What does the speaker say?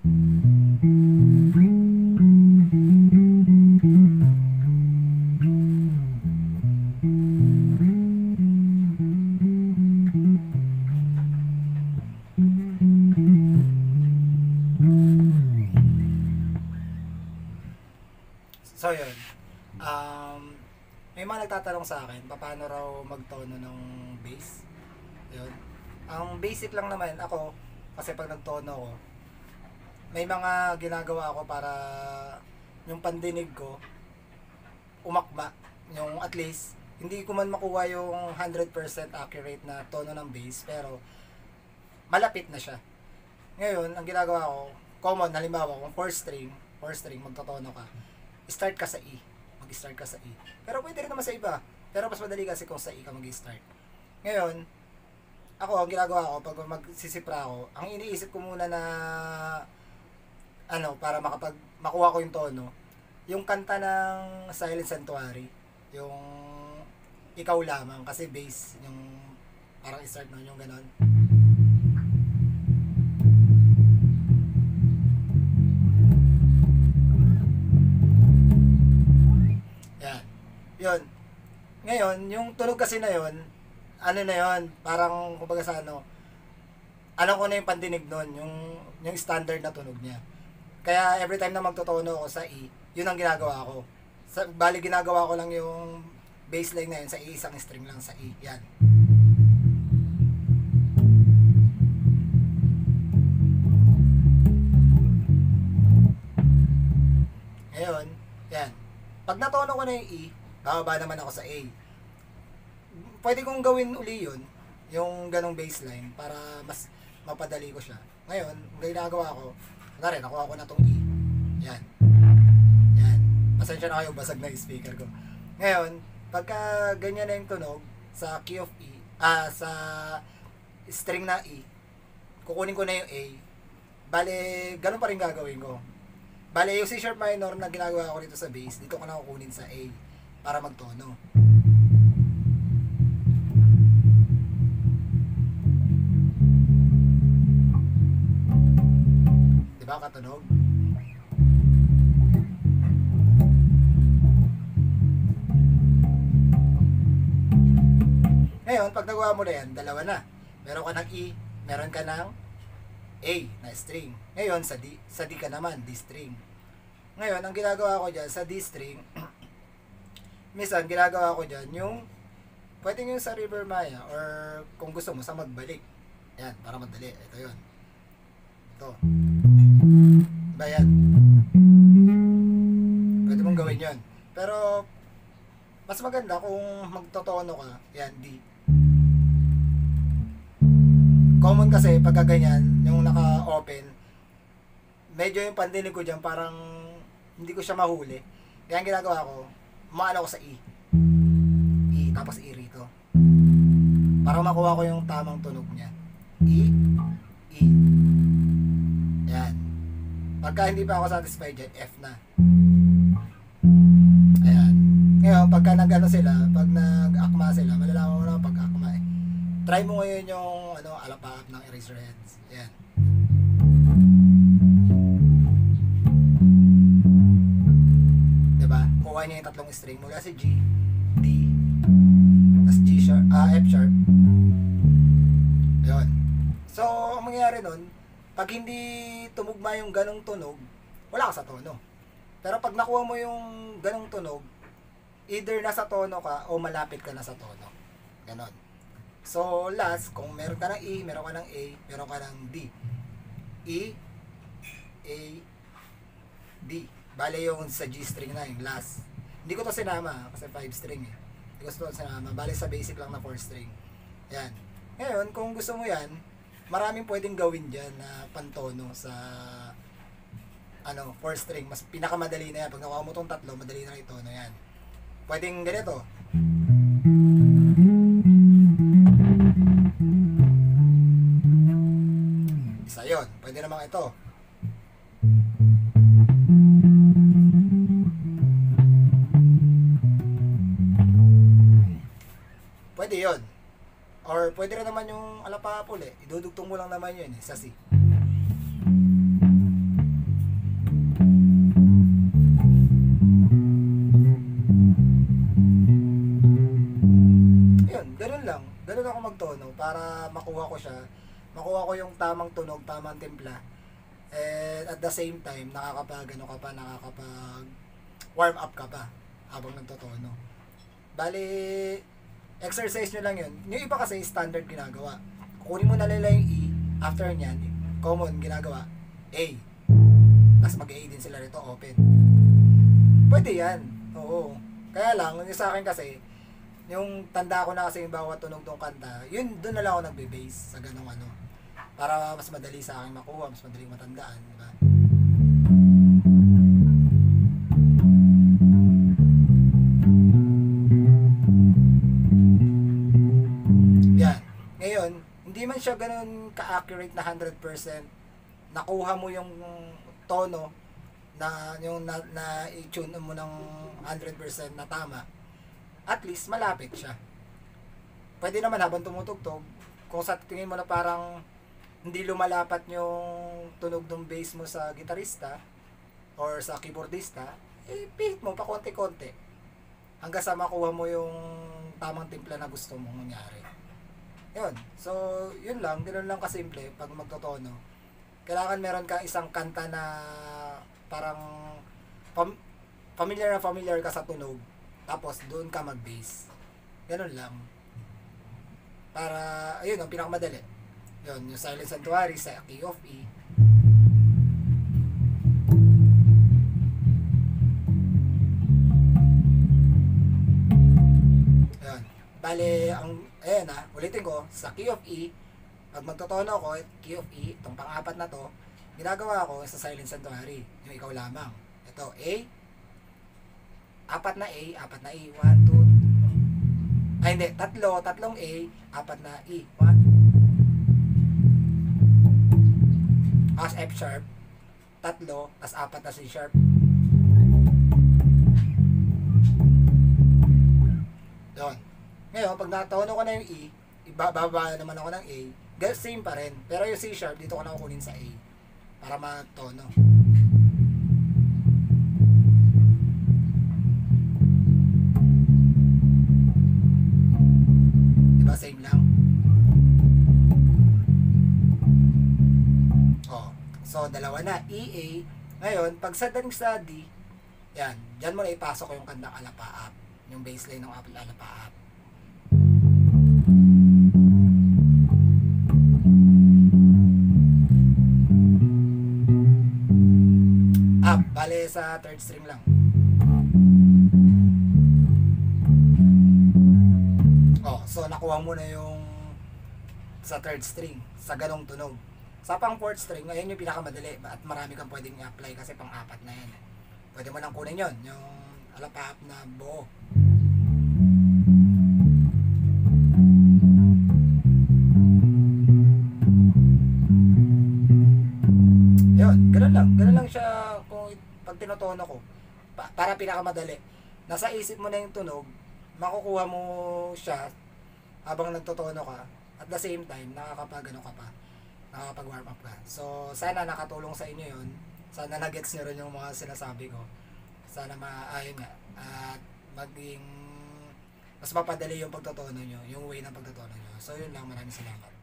So yun, may mga nagtatanong sa akin, paano raw magtono ng bass. Yun. Ang basic lang naman ako, kasi pag nagtono ko, may mga ginagawa ako para yung pandinig ko umakma. Yung at least, hindi ko man makuha yung 100% accurate na tono ng bass, pero malapit na siya. Ngayon, ang ginagawa ko, common, halimbawa, kung 4 string, magtotono ka, start ka sa E. Mag-start ka sa E. Pero pwede rin naman sa iba. Pero mas madali kasi kung sa E ka mag-start. Ngayon, ako, ang ginagawa ko, pag magsisipra ako, ang iniisip ko muna na, para makuha ko yung tono, yung kanta ng Silent Sanctuary, yung Ikaw Lamang, kasi bass, yung parang start nun, yung ganon. Yun. Ngayon, yung tunog kasi na yun, parang kumbaga sa alam ko na yung pandinig nun, yung standard na tunog niya. Kaya every time na magtotono ako sa E, yun ang ginagawa ko. Bali ginagawa ko lang yung bassline na yun sa E, isang string lang sa E. Yan. Ngayon, yan. Pag natono ko na yung E, bababa naman ako sa A. Pwede kong gawin uli yun, yung ganong baseline, para mas mapadali ko siya. Ngayon, ang ginagawa ko, nakuha ko na tong E. Yan. Yan. Pasensya na kayo, basag na yung speaker ko. Ngayon, pagka ganyan na yung tunog, sa key of E, sa string na E, kukunin ko na yung A. Bale, ganun pa rin gagawin ko. Bale, yung C sharp minor na ginagawa ko dito sa bass, dito ko na kukunin sa A para magtono. Diba katunog? Ngayon, pag nagawa mo na yan, dalawa na. Meron ka ng E, meron ka ng A na string. Ngayon, sa D ka naman, D string. Ngayon, ang ginagawa ko dyan sa D string, minsan ginagawa ko dyan yung pwedeng yung sa River Maya or kung gusto mo sa magbalik. Yan, para madali. Ito yun. Ito. Diba yan? Pwede mong gawin yun. Pero mas maganda kung magtotono ka. Yan, D. Common kasi pagka ganyan, yung naka-open, medyo yung pandinig ko dyan parang hindi ko siya mahuli. Kaya ang ginagawa ko, maano ko sa E. E, tapos E rito. Para makuha ko yung tamang tunog niya. E, E. Yan. Pagka hindi pa ako satisfied dyan, F na. Ayan. Ngayon, pagka sila, pag nag-akma sila, malalaman mo na pag-akma eh. Try mo ngayon yung alapaap ng Eraserheads. Ayan. Kuha niya yung tatlong string mula si G, D, tas G sharp, F sharp. Ayun. So, ang mangyayari nun, pag hindi tumugma yung ganong tunog, wala ka sa tono. Pero pag nakuha mo yung ganong tunog, either nasa tono ka o malapit ka na sa tono. Ganon. So, last, kung meron ka ng E, meron ka ng A, meron ka ng D. E, A, D. Bale yung sa G string na yung last. Hindi ko to sinama kasi 5 string eh. Hindi ko to sinama. Bale sa basic lang na 4 string. Yan. Ngayon, kung gusto mo yan, maraming pwedeng gawin dyan na pantono sa 4 string. Mas pinakamadali na yan. Pag nakuha mo tong tatlo, madali na ito. Yan. Pwedeng ganito. Isa yun. Pwede namang ito. Pwede yun. Or pwede rin naman yung alapapol eh. Idudugtong mo lang naman yun eh, sa C. lang. Ganun ako magtono para makuha ko siya. Makuha ko yung tamang tunog, tamang timpla. And at the same time, nakakapag warm up ka pa habang nagtotono. Bali, exercise nyo lang yun. Yung iba kasi standard ginagawa. Kukunin mo na nila yung E, after nyan, common ginagawa, A. Tapos mag-A din sila rito, open. Pwede yan. Oo. Kaya lang, yung sa akin kasi, yung tanda ko na kasi yung bawat tunog ng kanta, yun, doon na lang ako nagbe-base sa ganung ano. Para mas madali sa akin makuha, mas madaling matandaan, di ba? Yan. Ngayon, hindi man siya ganun ka-accurate na 100%. Nakuha mo yung tono na yung na i-tune mo ng 100% na tama. At least malapit siya. Pwede naman habang tumutugtog, kung sa tingin mo na parang hindi lumalapat yung tunog ng bass mo sa gitarista or sa keyboardista, pilit mo pa konti-konti hanggang sa makuha mo yung tamang timpla na gusto mong mangyari. Yun. So, yun lang. Ganoon lang kasimple pag magtotono. Kailangan meron kang isang kanta na parang familiar ka sa tunog. Tapos, doon ka mag-bass. Ganun lang. Para, ayun, ang pinakamadali. Yun, yung Silent Sanctuary sa key of E. Yun. Bale, ayan ulitin ko, sa key of E, pag magtotono ko, key of E, itong pang-apat na to, ginagawa ko sa Silent Sanctuary, yung ikaw lamang. Ito, A, apat na A, 1, 2, ay hindi, tatlong A, apat na E, 1, as F sharp, tatlo, tas apat na C sharp. Doon. Ngayon, pag natono ko na yung E, ibababa naman ako ng A, same pa rin. Pero yung C sharp, dito ko na kukunin sa A. Para matono. Diba, same lang? Oh, so, dalawa na. E, A. Ngayon, pag sa D, yan, dyan mo na ipasok ko yung kandang alapaap. Yung baseline ng alapaap. Up, bale sa third string lang. Oh, so nakuha mo na yung sa third string, sa ganong tunog. Sa pang fourth string, ayun yung pinakamadali at marami kang pwedeng i-apply kasi pang apat na yan. Pwede mo nang kunin yon, yung alapaap na buo. Yun, ganun lang siya kung pag tinotono ko. Para pinakamadali. Nasa isip mo na yung tunog, makukuha mo siya habang nagtotono ka. At the same time, nakakapag-ano ka pa, nakakapag-warm up ka. So, sana nakatulong sa inyo yun. Sana na-gets nyo rin yung mga sinasabi ko. Sana ayun nga. At maging mas mapadali yung pagtotono nyo, yung way ng pagtotono nyo. So, yun lang. Maraming salamat.